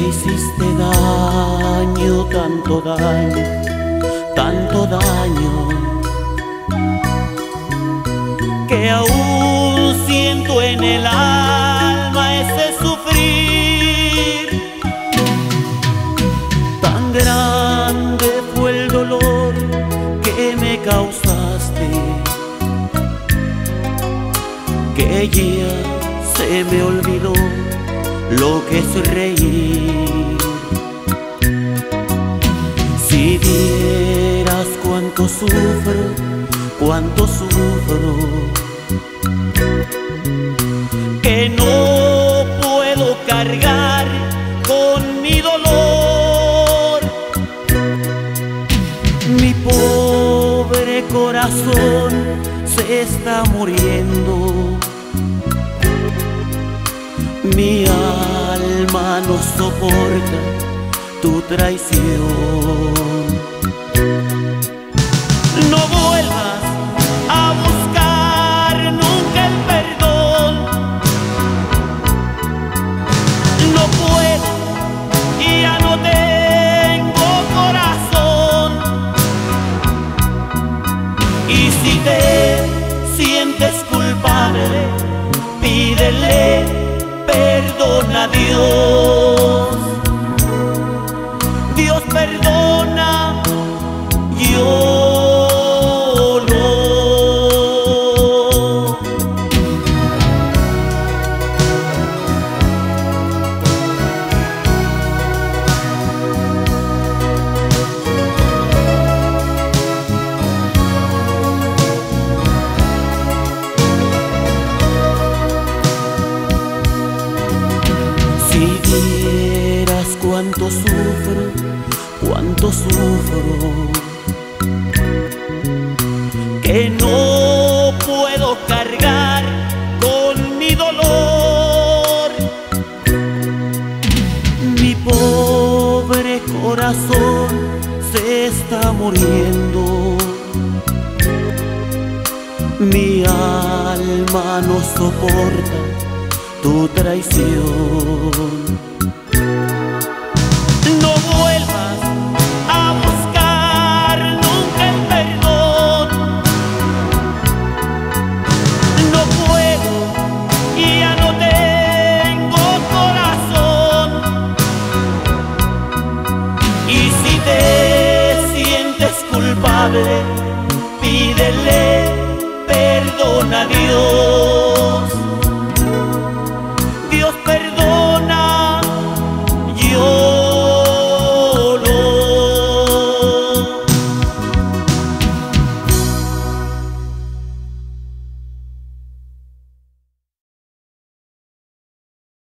hiciste daño, tanto daño, que aún siento en el alma ese sufrir. Tan grande fue el dolor que me causaste, que ya se me olvidó lo que es reír. Si vieras cuánto sufro, que no puedo cargar con mi dolor. Mi pobre corazón se está muriendo, mi alma no soporta tu traición. No vuelvas a buscar nunca el perdón. No puedo y ya no tengo corazón. Y si te sientes culpable, pídele perdón a Dios. Dios perdona, yo no. Si vieras cuánto sufro, que no puedo cargar con mi dolor. Mi pobre corazón se está muriendo, mi alma no soporta tu traición. No vuelvas a buscar nunca el perdón. No puedo y ya no tengo corazón. Y si te sientes culpable, pídele perdón a Dios.